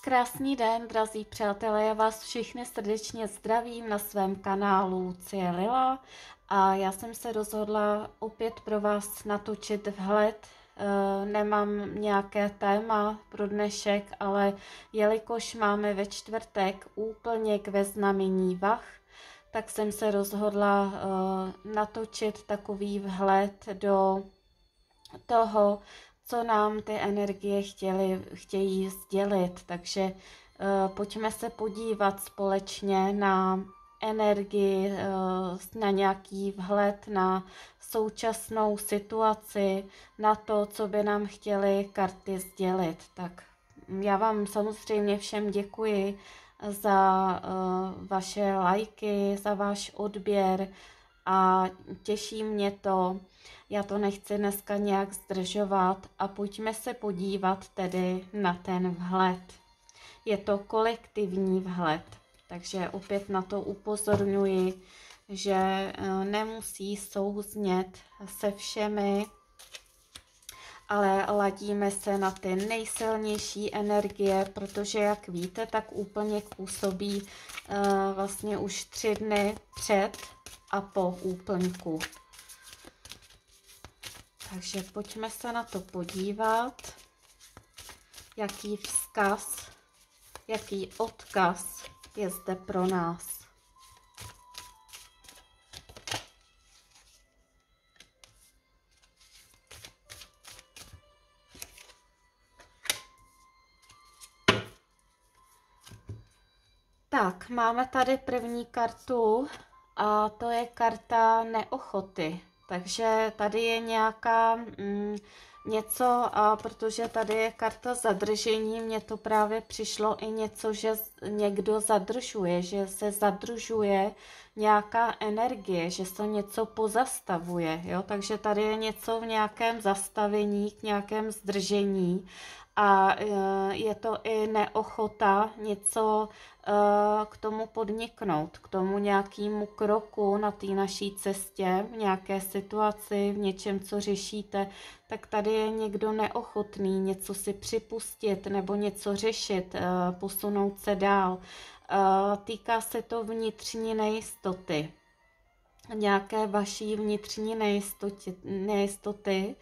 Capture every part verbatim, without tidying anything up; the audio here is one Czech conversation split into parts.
Krásný den, drazí přátelé, já vás všichni srdečně zdravím na svém kanálu Lucie Lila a já jsem se rozhodla opět pro vás natočit vhled. E, nemám nějaké téma pro dnešek, ale jelikož máme ve čtvrtek úplněk ve znamení vah, tak jsem se rozhodla e, natočit takový vhled do toho, co nám ty energie chtěli, chtějí sdělit. Takže uh, pojďme se podívat společně na energii, uh, na nějaký vhled, na současnou situaci, na to, co by nám chtěly karty sdělit. Tak já vám samozřejmě všem děkuji za uh, vaše lajky, za váš odběr a těší mě to. Já to nechci dneska nějak zdržovat a pojďme se podívat tedy na ten vhled. Je to kolektivní vhled, takže opět na to upozorňuji, že nemusí souznět se všemi, ale ladíme se na ty nejsilnější energie, protože jak víte, tak úplně působí uh, vlastně už tři dny před a po úplňku. Takže pojďme se na to podívat, jaký vzkaz, jaký odkaz je zde pro nás. Tak, máme tady první kartu a to je karta neochoty. Takže tady je nějaká mm, něco, a protože tady je karta zadržení, mně to právě přišlo i něco, že někdo zadržuje, že se zadržuje nějaká energie, že se něco pozastavuje, jo? Takže tady je něco v nějakém zastavení, k nějakém zdržení a je to i neochota něco k tomu podniknout, k tomu nějakému kroku na té naší cestě, v nějaké situaci, v něčem, co řešíte, tak tady je někdo neochotný něco si připustit nebo něco řešit, posunout se dál. Týká se to vnitřní nejistoty, nějaké vaší vnitřní nejistoty, nejistoty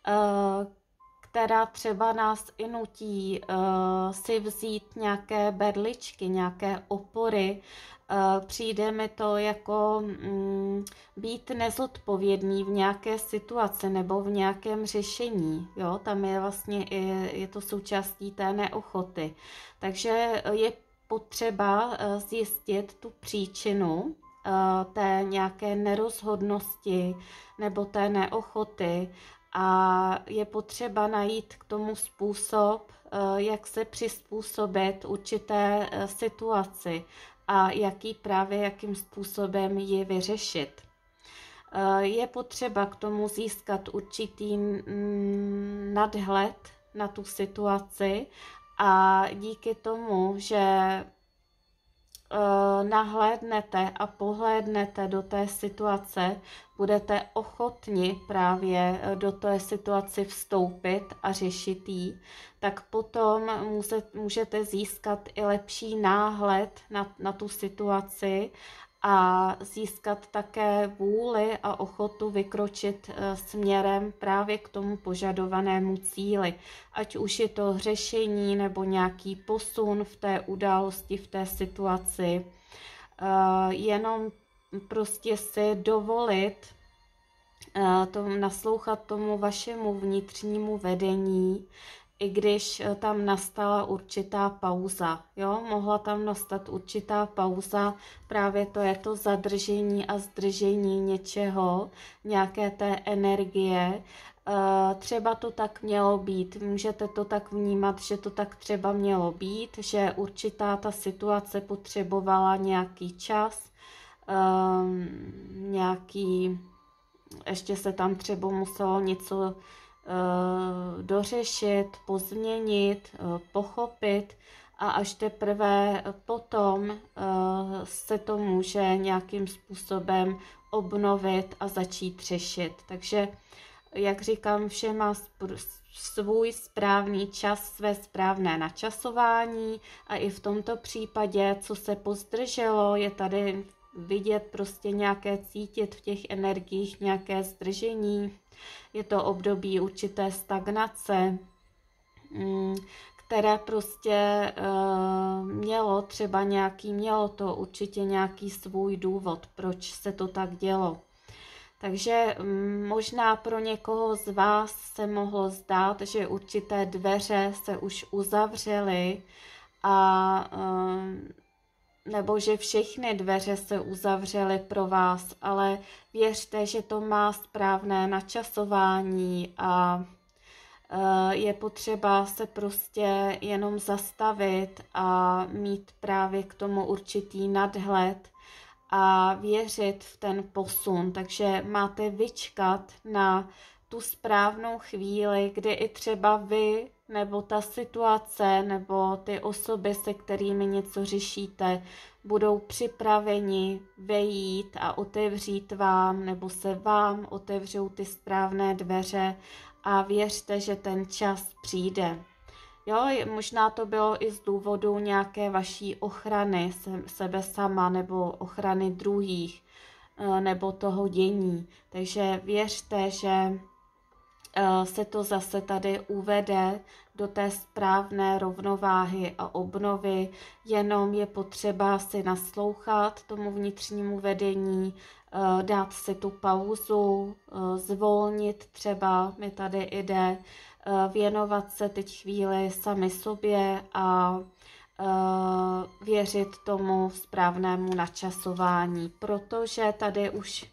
která třeba nás i nutí uh, si vzít nějaké berličky, nějaké opory. Uh, přijde mi to jako um, být nezodpovědný v nějaké situaci nebo v nějakém řešení. Jo? Tam je vlastně i, je to součástí té neochoty. Takže je potřeba uh, zjistit tu příčinu uh, té nějaké nerozhodnosti nebo té neochoty, a je potřeba najít k tomu způsob, jak se přizpůsobit určité situaci a jaký právě jakým způsobem ji vyřešit. Je potřeba k tomu získat určitý nadhled na tu situaci a díky tomu, že nahlédnete a pohlédnete do té situace, budete ochotni právě do té situaci vstoupit a řešit ji, tak potom můžete získat i lepší náhled na, na tu situaci a získat také vůli a ochotu vykročit směrem právě k tomu požadovanému cíli. Ať už je to řešení nebo nějaký posun v té události, v té situaci. Jenom prostě si dovolit to, naslouchat tomu vašemu vnitřnímu vedení, i když tam nastala určitá pauza. Jo? Mohla tam nastat určitá pauza, právě to je to zadržení a zdržení něčeho, nějaké té energie. Třeba to tak mělo být, můžete to tak vnímat, že to tak třeba mělo být, že určitá ta situace potřebovala nějaký čas, nějaký, ještě se tam třeba muselo něco dořešit, pozměnit, pochopit a až teprve potom se to může nějakým způsobem obnovit a začít řešit. Takže jak říkám, vše má svůj správný čas, své správné načasování a i v tomto případě, co se pozdrželo, je tady vidět prostě nějaké cítit v těch energiích, nějaké zdržení. Je to období určité stagnace, které prostě uh, mělo třeba nějaký, mělo to určitě nějaký svůj důvod, proč se to tak dělo. Takže um, možná pro někoho z vás se mohlo zdát, že určité dveře se už uzavřely a um, nebo že všechny dveře se uzavřely pro vás, ale věřte, že to má správné načasování a je potřeba se prostě jenom zastavit a mít právě k tomu určitý nadhled a věřit v ten posun. Takže máte vyčkat na tu správnou chvíli, kdy i třeba vy nebo ta situace nebo ty osoby, se kterými něco řešíte, budou připraveni vejít a otevřít vám nebo se vám otevřou ty správné dveře a věřte, že ten čas přijde. Jo, možná to bylo i z důvodu nějaké vaší ochrany sebe sama nebo ochrany druhých nebo toho dění. Takže věřte, že se to zase tady uvede do té správné rovnováhy a obnovy, jenom je potřeba si naslouchat tomu vnitřnímu vedení, dát si tu pauzu, zvolnit třeba, mi tady jde, věnovat se teď chvíli sami sobě a věřit tomu správnému načasování, protože tady už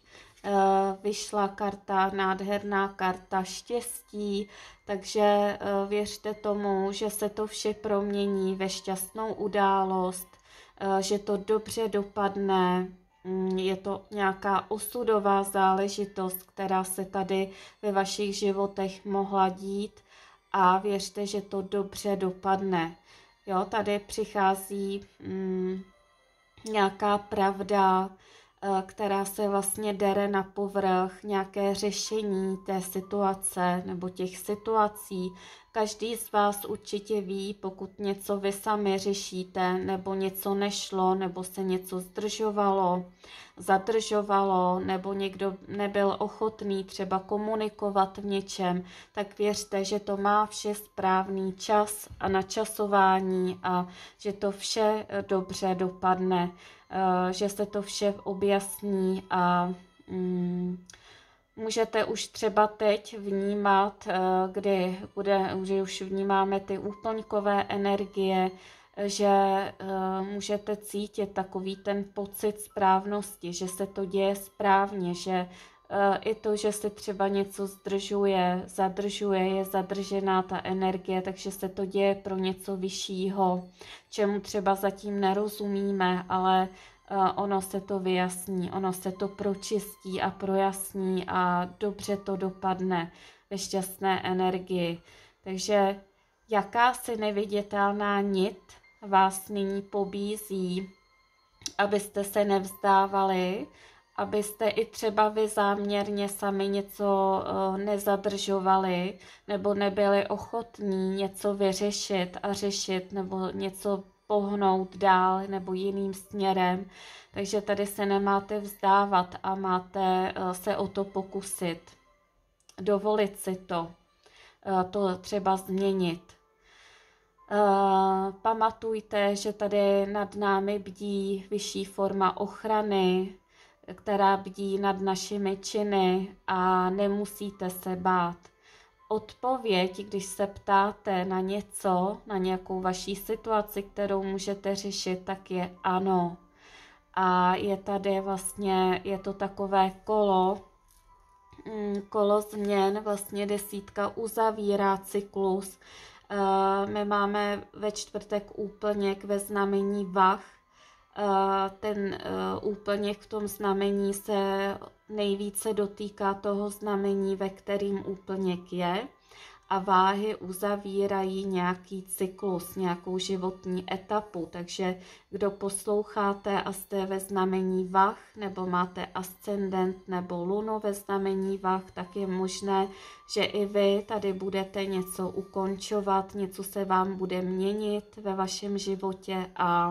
vyšla karta, nádherná karta štěstí, takže věřte tomu, že se to vše promění ve šťastnou událost, že to dobře dopadne. Je to nějaká osudová záležitost, která se tady ve vašich životech mohla dít a věřte, že to dobře dopadne. Jo, tady přichází mm, nějaká pravda, která se vlastně dere na povrch, nějaké řešení té situace nebo těch situací. Každý z vás určitě ví, pokud něco vy sami řešíte, nebo něco nešlo, nebo se něco zdržovalo, zadržovalo, nebo někdo nebyl ochotný třeba komunikovat v něčem, tak věřte, že to má vše správný čas a načasování a že to vše dobře dopadne, že se to vše objasní a mm, můžete už třeba teď vnímat, kdy bude, že už vnímáme ty úplňkové energie, že můžete cítit takový ten pocit správnosti, že se to děje správně, že i to, že se třeba něco zdržuje, zadržuje, je zadržená ta energie, takže se to děje pro něco vyššího, čemu třeba zatím nerozumíme, ale ono se to vyjasní, ono se to pročistí a projasní a dobře to dopadne ve šťastné energii. Takže jakási neviditelná nit vás nyní pobízí, abyste se nevzdávali, abyste i třeba vy záměrně sami něco nezadržovali nebo nebyli ochotní něco vyřešit a řešit nebo něco pohnout dál nebo jiným směrem. Takže tady se nemáte vzdávat a máte se o to pokusit. Dovolit si to, to třeba změnit. Pamatujte, že tady nad námi bdí vyšší forma ochrany, která bdí nad našimi činy a nemusíte se bát. Odpověď, když se ptáte na něco, na nějakou vaší situaci, kterou můžete řešit, tak je ano. A je tady vlastně, je to takové kolo, kolo změn, vlastně desítka uzavírá cyklus. My máme ve čtvrtek úplněk ve znamení vah. Ten úplněk v tom znamení se nejvíce dotýká toho znamení, ve kterým úplněk je. a váhy uzavírají nějaký cyklus, nějakou životní etapu, takže kdo posloucháte a jste ve znamení vah, nebo máte ascendent nebo lunu ve znamení vah, tak je možné, že i vy tady budete něco ukončovat, něco se vám bude měnit ve vašem životě a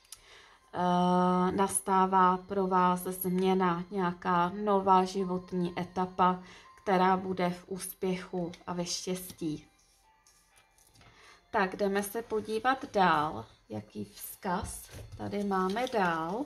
e, nastává pro vás změna, nějaká nová životní etapa, která bude v úspěchu a ve štěstí. Tak jdeme se podívat dál, jaký vzkaz tady máme dál.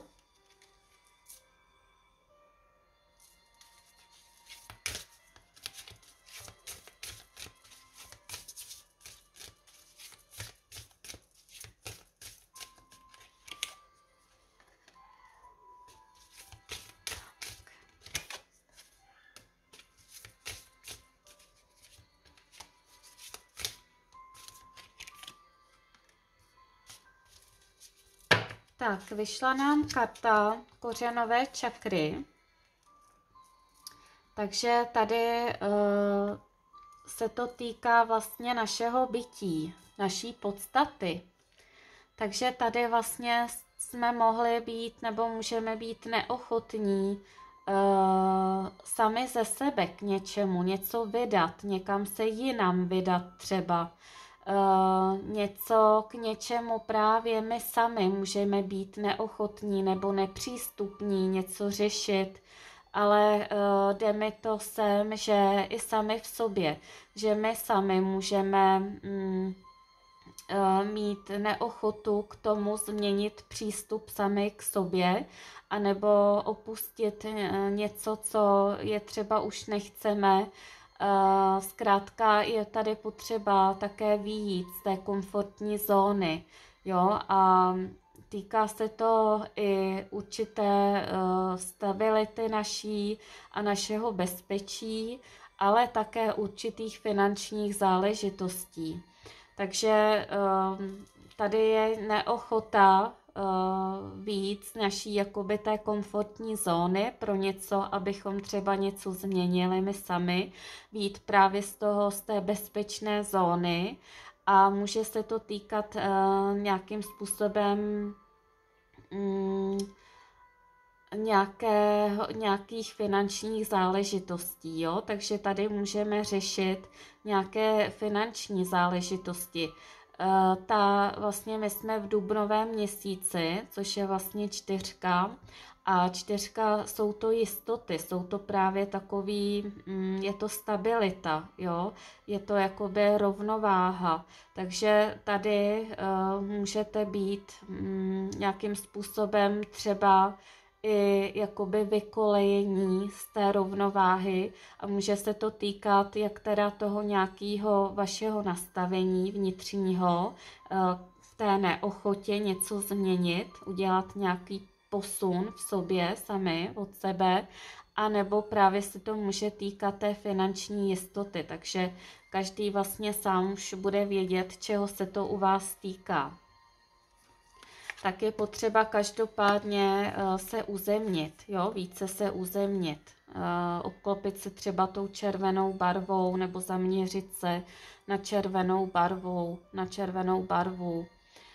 Tak, vyšla nám karta kořenové čakry, takže tady uh, se to týká vlastně našeho bytí, naší podstaty. Takže tady vlastně jsme mohli být nebo můžeme být neochotní uh, sami ze sebe k něčemu, něco vydat, někam se jinam vydat třeba. Uh, něco k něčemu právě my sami můžeme být neochotní nebo nepřístupní, něco řešit, ale uh, jde mi to sem, že i sami v sobě, že my sami můžeme mm, uh, mít neochotu k tomu změnit přístup sami k sobě, anebo opustit uh, něco, co je třeba už nechceme. Uh, zkrátka je tady potřeba také vyjít z té komfortní zóny, jo, a týká se to i určité uh, stability naší a našeho bezpečí, ale také určitých finančních záležitostí. Takže uh, tady je neochota víc z naší jakoby té komfortní zóny pro něco, abychom třeba něco změnili my sami, být právě z toho, z té bezpečné zóny a může se to týkat uh, nějakým způsobem um, nějaké, nějakých finančních záležitostí, jo? Takže tady můžeme řešit nějaké finanční záležitosti. Uh, ta vlastně my jsme v dubnovém měsíci, což je vlastně čtyřka a čtyřka jsou to jistoty, jsou to právě takový, mm, je to stabilita, jo, je to jakoby rovnováha, takže tady uh, můžete být mm, nějakým způsobem třeba i jakoby vykolejení z té rovnováhy a může se to týkat jak teda toho nějakého vašeho nastavení vnitřního, v té neochotě něco změnit, udělat nějaký posun v sobě sami od sebe, anebo právě se to může týkat té finanční jistoty, takže každý vlastně sám už bude vědět, čeho se to u vás týká. Tak je potřeba každopádně se uzemnit, jo, více se uzemnit, obklopit se třeba tou červenou barvou nebo zaměřit se na červenou barvou, na červenou barvu,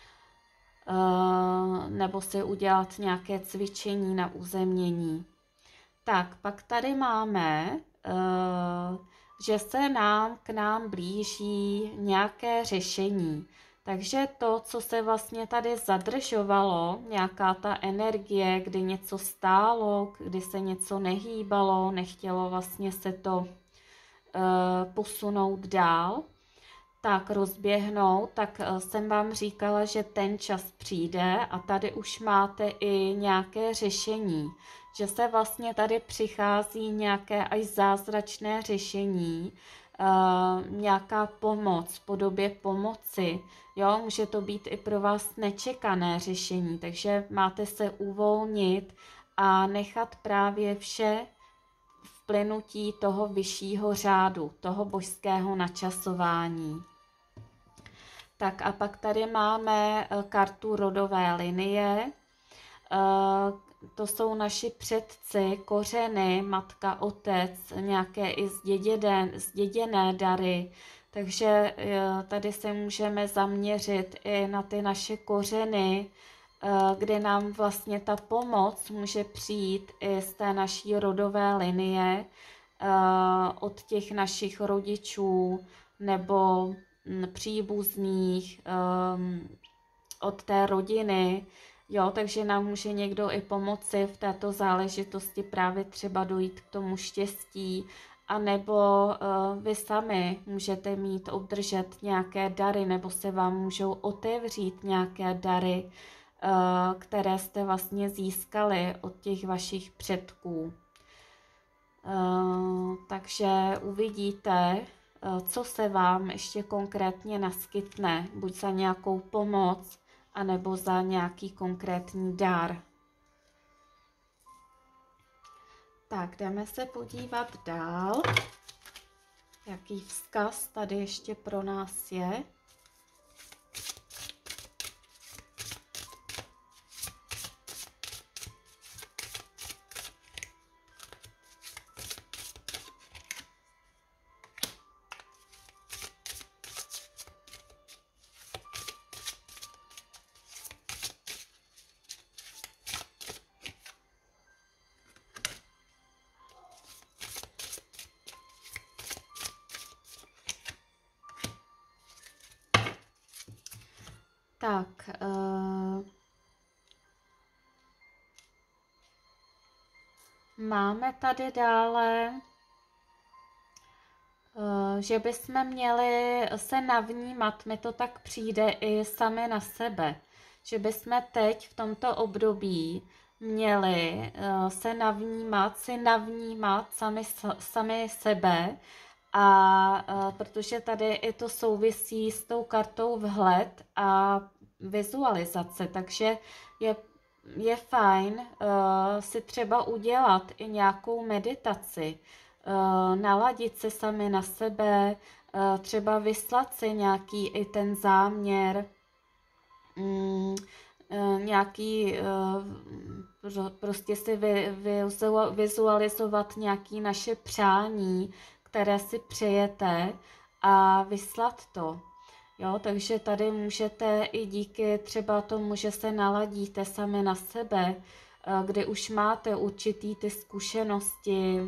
nebo si udělat nějaké cvičení na uzemnění. Tak, pak tady máme, že se nám k nám blíží nějaké řešení. Takže to, co se vlastně tady zadržovalo, nějaká ta energie, kdy něco stálo, kdy se něco nehýbalo, nechtělo vlastně se to uh, posunout dál, tak rozběhnout, tak uh, jsem vám říkala, že ten čas přijde a tady už máte i nějaké řešení, že se vlastně tady přichází nějaké až zázračné řešení, Uh, nějaká pomoc v podobě pomoci, jo, může to být i pro vás nečekané řešení, takže máte se uvolnit a nechat právě vše v plynutí toho vyššího řádu, toho božského načasování. Tak a pak tady máme uh, kartu rodové linie, uh, to jsou naši předci, kořeny, matka, otec, nějaké i zděděné, zděděné dary. Takže tady se můžeme zaměřit i na ty naše kořeny, kde nám vlastně ta pomoc může přijít i z té naší rodové linie, od těch našich rodičů nebo příbuzných, od té rodiny. Jo, takže nám může někdo i pomoci v této záležitosti právě třeba dojít k tomu štěstí, anebo uh, vy sami můžete mít, obdržet nějaké dary, nebo se vám můžou otevřít nějaké dary, uh, které jste vlastně získali od těch vašich předků. Uh, takže uvidíte, uh, co se vám ještě konkrétně naskytne, buď za nějakou pomoc, anebo za nějaký konkrétní dar. Tak, jdeme se podívat dál, jaký vzkaz tady ještě pro nás je. Tak, uh, máme tady dále, uh, že bychom měli se navnímat, mi to tak přijde i sami na sebe, že bychom teď v tomto období měli uh, se navnímat, si navnímat sami, sami sebe, a uh, protože tady i to souvisí s tou kartou vhled a vizualizace, takže je, je fajn uh, si třeba udělat i nějakou meditaci, uh, naladit se sami na sebe, uh, třeba vyslat si nějaký i ten záměr, um, uh, nějaký, uh, prostě si vy, vy, vizualizovat nějaké naše přání, které si přejete, a vyslat to. Jo, takže tady můžete i díky třeba tomu, že se naladíte sami na sebe, kdy už máte určitý ty zkušenosti,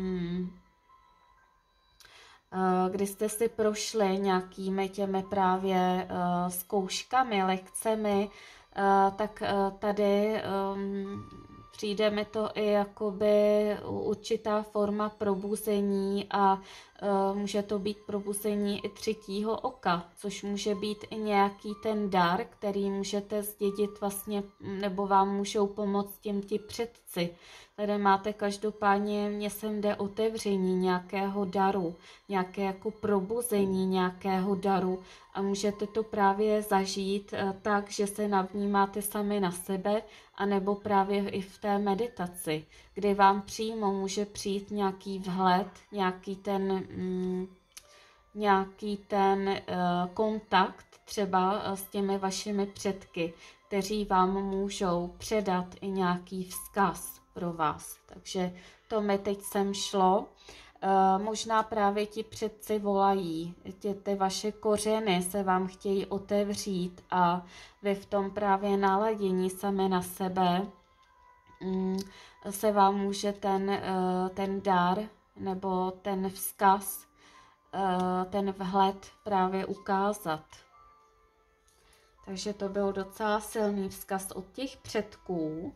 kdy jste si prošli nějakými těmi právě zkouškami, lekcemi, tak tady přijde mi to i jakoby určitá forma probuzení, a uh, může to být probuzení i třetího oka, což může být i nějaký ten dar, který můžete zdědit vlastně, nebo vám můžou pomoct těm ti předci. Tady máte každopádně, mně sem jde otevření nějakého daru, nějaké jako probuzení nějakého daru, a můžete to právě zažít uh, tak, že se navnímáte sami na sebe, anebo právě i v té meditaci, kdy vám přímo může přijít nějaký vhled, nějaký ten, mm, nějaký ten uh, kontakt třeba s těmi vašimi předky, kteří vám můžou předat i nějaký vzkaz pro vás. Takže to mi teď sem šlo. Uh, možná právě ti předci volají, tě, ty vaše kořeny se vám chtějí otevřít, a vy v tom právě naladění sami na sebe um, se vám může ten, uh, ten dar nebo ten vzkaz, uh, ten vhled právě ukázat. Takže to byl docela silný vzkaz od těch předků,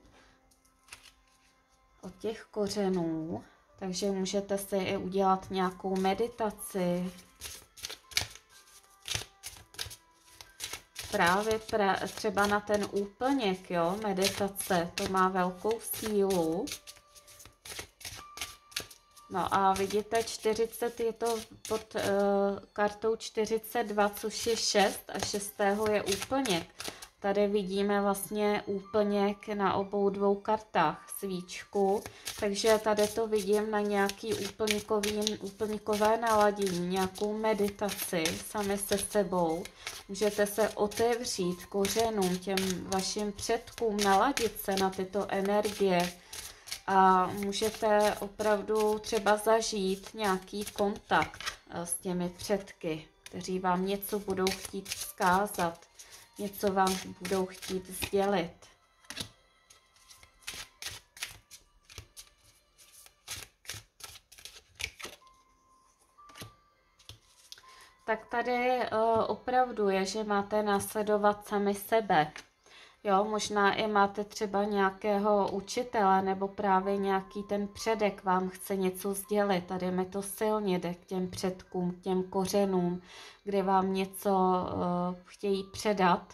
od těch kořenů. Takže můžete si i udělat nějakou meditaci. Právě pra, třeba na ten úplněk, jo, meditace, to má velkou sílu. No a vidíte, čtyřicet je to pod uh, kartou čtyřicet dva, což je šest, a šestého je úplněk. Tady vidíme vlastně úplněk na obou dvou kartách, svíčku, takže tady to vidím na nějaký úplňkový, úplňkové naladění, nějakou meditaci sami se sebou. Můžete se otevřít kořenům, těm vašim předkům, naladit se na tyto energie, a můžete opravdu třeba zažít nějaký kontakt s těmi předky. kteří vám něco budou chtít vzkázat, něco vám budou chtít sdělit. Tak tady uh, opravdu je, že máte následovat sami sebe. Jo, možná i máte třeba nějakého učitele nebo právě nějaký ten předek vám chce něco sdělit. Tady mi to silně jde k těm předkům, k těm kořenům, kde vám něco uh, chtějí předat.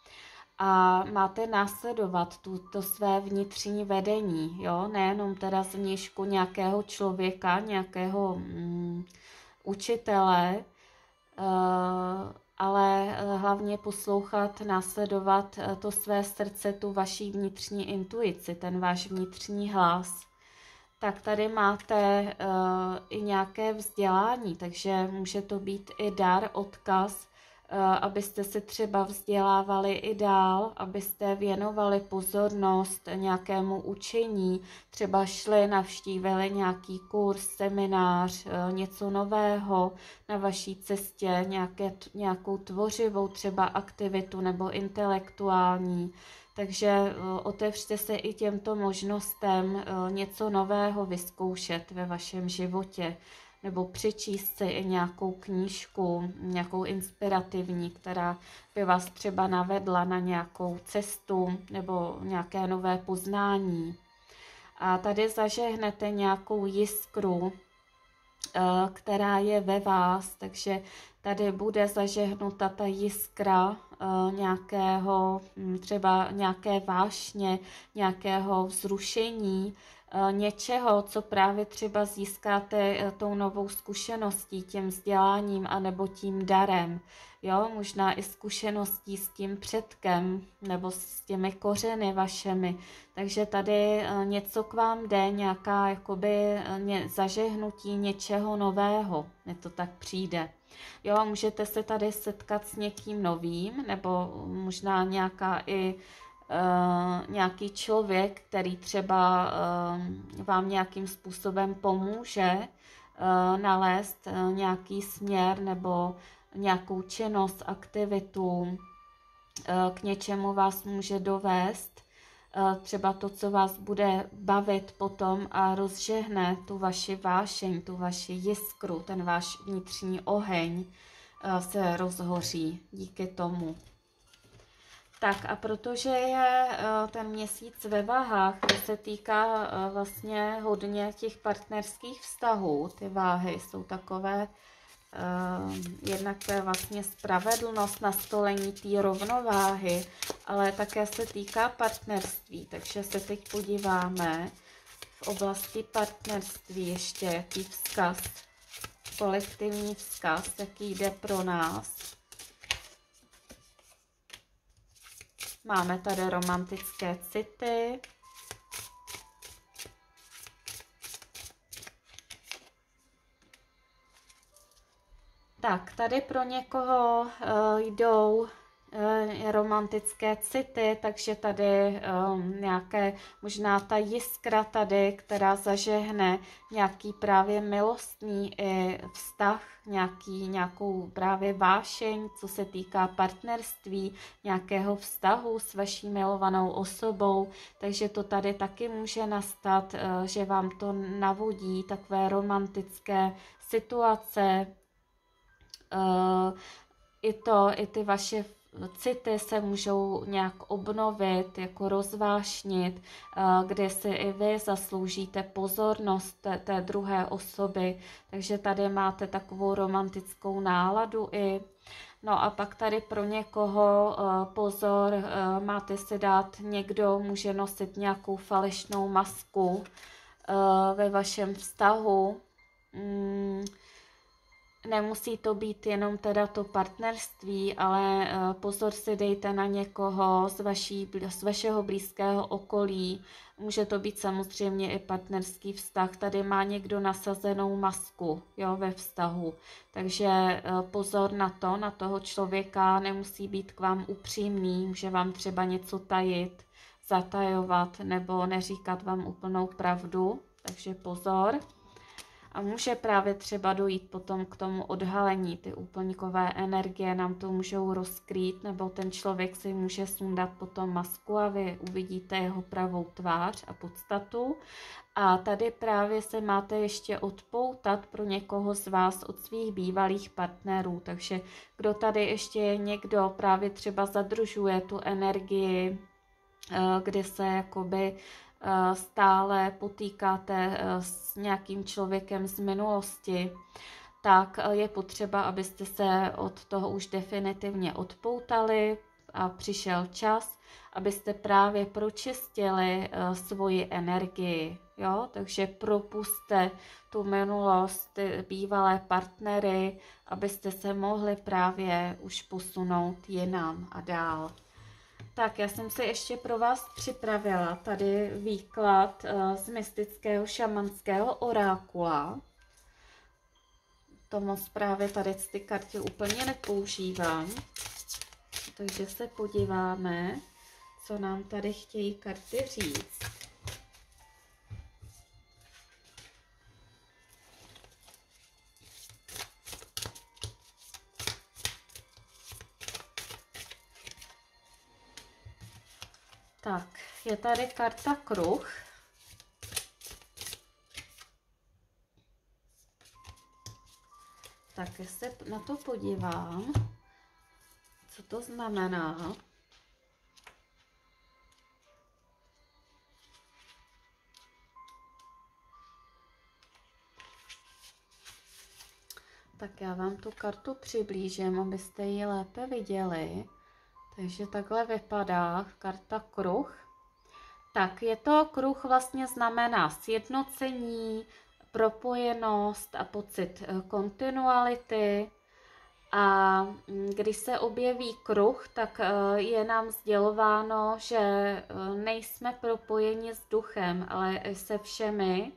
A máte následovat tu, to své vnitřní vedení, jo, nejenom teda zvnějšku nějakého člověka, nějakého mm, učitele, uh, ale hlavně poslouchat, následovat to své srdce, tu vaší vnitřní intuici, ten váš vnitřní hlas. Tak tady máte uh, i nějaké vzdělání, takže může to být i dar, odkaz, uh, abyste se třeba vzdělávali i dál, abyste věnovali pozornost nějakému učení, třeba šli, navštívili nějaký kurz, seminář, uh, něco nového na vaší cestě, nějaké, nějakou tvořivou třeba aktivitu nebo intelektuální. Takže otevřte se i těmto možnostem něco nového vyzkoušet ve vašem životě, nebo přečíst si i nějakou knížku, nějakou inspirativní, která by vás třeba navedla na nějakou cestu nebo nějaké nové poznání. A tady zažehnete nějakou jiskru, která je ve vás, takže tady bude zažehnuta ta jiskra uh, nějakého, třeba nějaké vášně, nějakého vzrušení, uh, něčeho, co právě třeba získáte uh, tou novou zkušeností, tím vzděláním anebo tím darem. Jo, možná i zkušeností s tím předkem nebo s těmi kořeny vašemi. Takže tady uh, něco k vám jde, nějaká jakoby uh, zažehnutí něčeho nového, mně to tak přijde. Jo, můžete se tady setkat s někým novým, nebo možná nějaká i uh, nějaký člověk, který třeba uh, vám nějakým způsobem pomůže uh, nalézt uh, nějaký směr nebo nějakou činnost, aktivitu, uh, k něčemu vás může dovést. Třeba to, co vás bude bavit potom a rozžehne tu vaši vášeň, tu vaši jiskru, ten váš vnitřní oheň se rozhoří díky tomu. Tak a protože je ten měsíc ve vahách, to se týká vlastně hodně těch partnerských vztahů, ty váhy jsou takové, Uh, jednak to je vlastně spravedlnost, nastolení té rovnováhy, ale také se týká partnerství, takže se teď podíváme v oblasti partnerství ještě, jaký vzkaz, kolektivní vzkaz, jaký jde pro nás. Máme tady romantické city. Tak, tady pro někoho uh, jdou uh, romantické city, takže tady um, nějaké, možná ta jiskra tady, která zažehne nějaký právě milostný i vztah, nějaký, nějakou právě vášeň, co se týká partnerství, nějakého vztahu s vaší milovanou osobou, takže to tady taky může nastat, uh, že vám to navodí takové romantické situace. Uh, i to, i ty vaše city se můžou nějak obnovit, jako rozvášnit, uh, kde si i vy zasloužíte pozornost té, té druhé osoby, takže tady máte takovou romantickou náladu i. No a pak tady pro někoho uh, pozor, uh, máte si dát, někdo může nosit nějakou falešnou masku uh, ve vašem vztahu. Mm, Nemusí to být jenom teda to partnerství, ale pozor si dejte na někoho z, vaší, z vašeho blízkého okolí. Může to být samozřejmě i partnerský vztah. Tady má někdo nasazenou masku, jo, ve vztahu. Takže pozor na to, na toho člověka, nemusí být k vám upřímný, může vám třeba něco tajit, zatajovat nebo neříkat vám úplnou pravdu. Takže pozor. A může právě třeba dojít potom k tomu odhalení, ty úplňkové energie nám to můžou rozkrýt, nebo ten člověk si může sundat potom masku a vy uvidíte jeho pravou tvář a podstatu. A tady právě se máte ještě odpoutat pro někoho z vás od svých bývalých partnerů, takže kdo tady ještě je někdo, právě třeba zadržuje tu energii, kde se jakoby stále potýkáte s nějakým člověkem z minulosti, tak je potřeba, abyste se od toho už definitivně odpoutali a přišel čas, abyste právě pročistili svoji energii. Jo? Takže propuste tu minulost, ty bývalé partnery, abyste se mohli právě už posunout jinam a dál. Tak, já jsem si ještě pro vás připravila tady výklad uh, z mystického šamanského orákula. To moc právě tady ty karty úplně nepoužívám. Takže se podíváme, co nám tady chtějí karty říct. Tak, je tady karta kruh. Tak, já se na to podívám, co to znamená. Tak já vám tu kartu přiblížím, abyste ji lépe viděli. Takže takhle vypadá karta kruh. Tak je to kruh vlastně znamená sjednocení, propojenost a pocit kontinuality. A když se objeví kruh, tak je nám sdělováno, že nejsme propojeni s duchem, ale se všemi.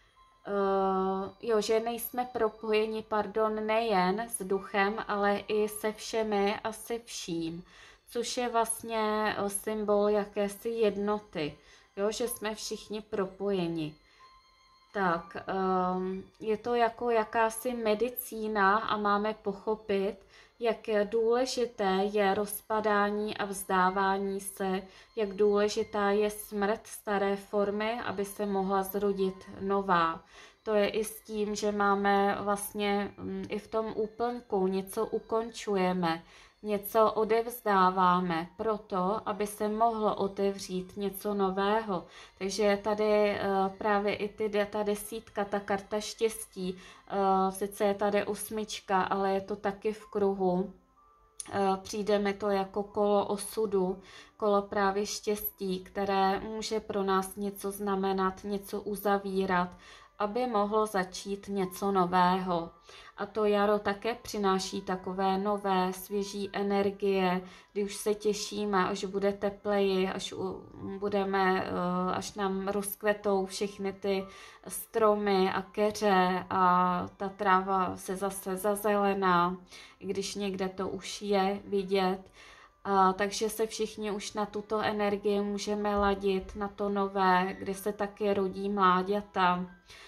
Uh, jo, že nejsme propojeni, pardon, nejen s duchem, ale i se všemi a se vším, což je vlastně symbol jakési jednoty, jo, že jsme všichni propojeni. Tak, um, je to jako jakási medicína a máme pochopit, jak důležité je rozpadání a vzdávání se, jak důležitá je smrt staré formy, aby se mohla zrodit nová. To je i s tím, že máme vlastně i v tom úplňku něco ukončujeme, něco odevzdáváme proto, aby se mohlo otevřít něco nového. Takže je tady uh, právě i ty, ta desítka, ta karta štěstí, uh, sice je tady osmička, ale je to taky v kruhu. Uh, přijde mi to jako kolo osudu, kolo právě štěstí, které může pro nás něco znamenat, něco uzavírat, aby mohlo začít něco nového. A to jaro také přináší takové nové, svěží energie, kdy už se těšíme, až bude tepleji, až budeme, až nám rozkvetou všechny ty stromy a keře a ta tráva se zase zazelená, i když někde to už je vidět. A, takže se všichni už na tuto energii můžeme ladit, na to nové, kde se taky rodí mláďata.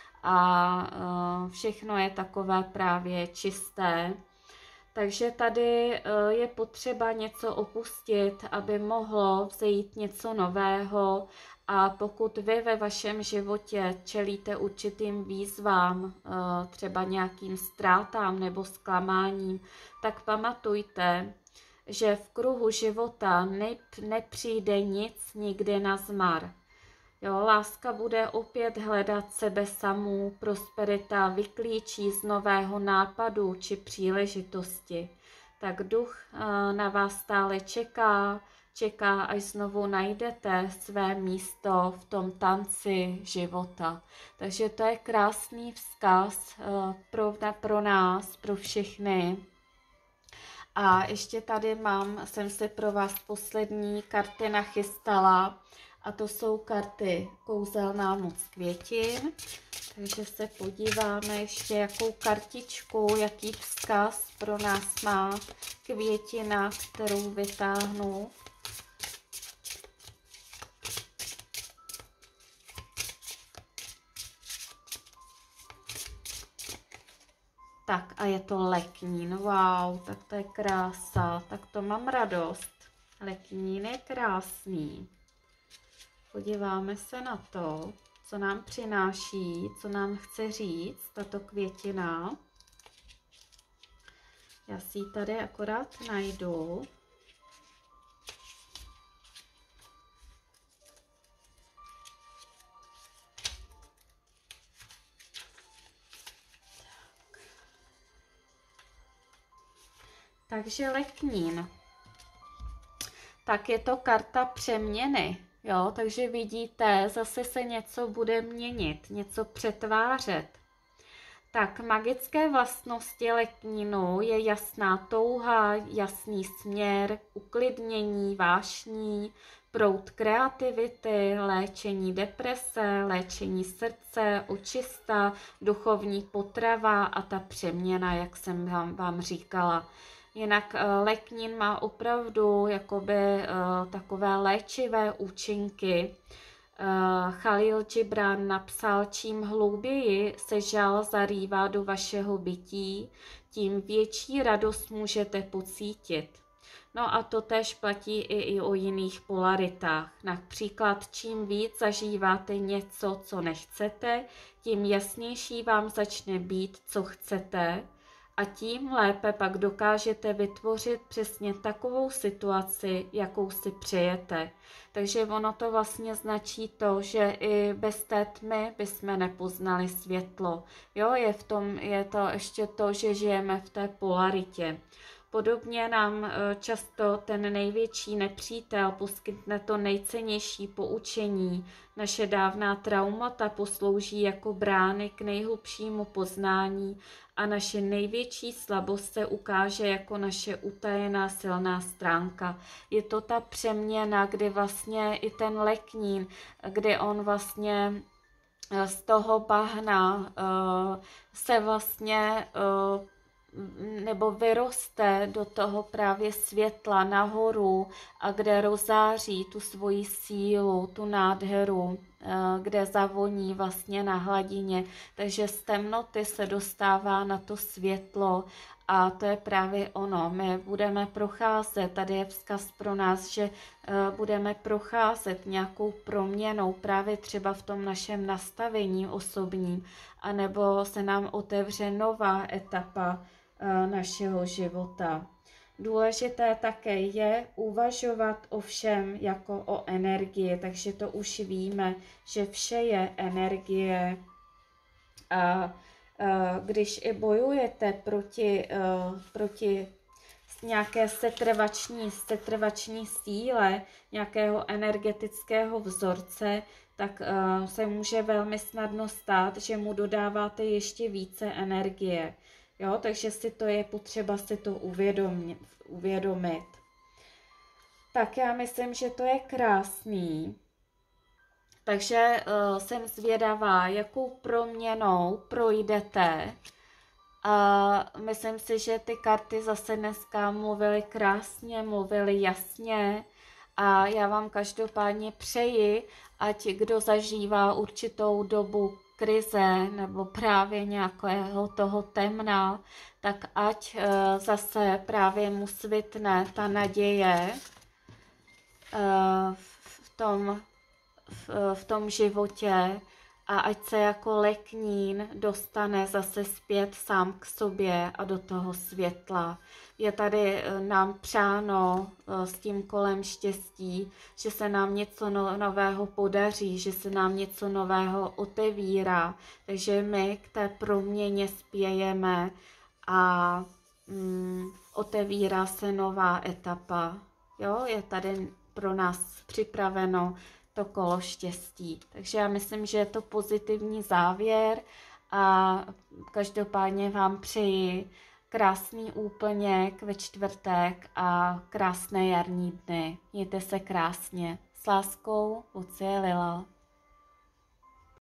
A všechno je takové právě čisté. Takže tady je potřeba něco opustit, aby mohlo vzejít něco nového. A pokud vy ve vašem životě čelíte určitým výzvám, třeba nějakým ztrátám nebo zklamáním, tak pamatujte, že v kruhu života nepřijde nic nikdy nazmar. Jo, láska bude opět hledat sebe samou, prosperita vyklíčí z nového nápadu či příležitosti. Tak duch na vás stále čeká, čeká, až znovu najdete své místo v tom tanci života. Takže to je krásný vzkaz pro, pro nás, pro všechny. A ještě tady mám, jsem si pro vás poslední karty nachystala. A to jsou karty Kouzelná moc květin. Takže se podíváme ještě, jakou kartičku, jaký vzkaz pro nás má květina, kterou vytáhnu. Tak a je to leknín, wow, tak to je krása, tak to mám radost. Leknín je krásný. Podíváme se na to, co nám přináší, co nám chce říct tato květina. Já si ji tady akorát najdu. Takže leknín. Tak je to karta přeměny. Jo, takže vidíte, zase se něco bude měnit, něco přetvářet. Tak magické vlastnosti leknínu je jasná touha, jasný směr, uklidnění, vášní, proud kreativity, léčení deprese, léčení srdce, očista, duchovní potrava a ta přeměna, jak jsem vám, vám říkala. Jinak leknín má opravdu jakoby uh, takové léčivé účinky. Uh, Khalil Gibran napsal, čím hlouběji se žal zarývá do vašeho bytí, tím větší radost můžete pocítit. No a to též platí i, i o jiných polaritách. Například, čím víc zažíváte něco, co nechcete, tím jasnější vám začne být, co chcete, a tím lépe pak dokážete vytvořit přesně takovou situaci, jakou si přejete. Takže ono to vlastně značí to, že i bez té tmy bychom nepoznali světlo. Jo, je v tom, je to ještě to, že žijeme v té polaritě. Podobně nám často ten největší nepřítel poskytne to nejcennější poučení. Naše dávná traumata poslouží jako brány k nejhlubšímu poznání a naše největší slabost se ukáže jako naše utajená silná stránka. Je to ta přeměna, kdy vlastně i ten leknín, kdy on vlastně z toho bahna uh, se vlastně uh, nebo vyroste do toho právě světla nahoru a kde rozáří tu svoji sílu, tu nádheru, kde zavoní vlastně na hladině. Takže z temnoty se dostává na to světlo a to je právě ono. My budeme procházet, tady je vzkaz pro nás, že budeme procházet nějakou proměnou právě třeba v tom našem nastavení osobním, anebo se nám otevře nová etapa našeho života. Důležité také je uvažovat o všem jako o energii, takže to už víme, že vše je energie. A když i bojujete proti, proti nějaké setrvační, setrvační síle, nějakého energetického vzorce, tak se může velmi snadno stát, že mu dodáváte ještě více energie. Jo, takže si to je potřeba si to uvědomit, uvědomit. Tak já myslím, že to je krásný. Takže uh, jsem zvědavá, jakou proměnou projdete. A myslím si, že ty karty zase dneska mluvily krásně, mluvily jasně. A já vám každopádně přeji, ať kdo zažívá určitou dobu krize nebo právě nějakého toho temna, tak ať e, zase právě mu svitne ta naděje e, v, tom, v, v tom životě a ať se jako leknín dostane zase zpět sám k sobě a do toho světla. Je tady nám přáno s tím kolem štěstí, že se nám něco nového podaří, že se nám něco nového otevírá, takže my k té proměně spějeme a mm, otevírá se nová etapa. Jo, je tady pro nás připraveno to kolo štěstí. Takže já myslím, že je to pozitivní závěr a každopádně vám přeji krásný úplněk ve čtvrtek a krásné jarní dny. Mějte se krásně. S láskou, Lucie Lila.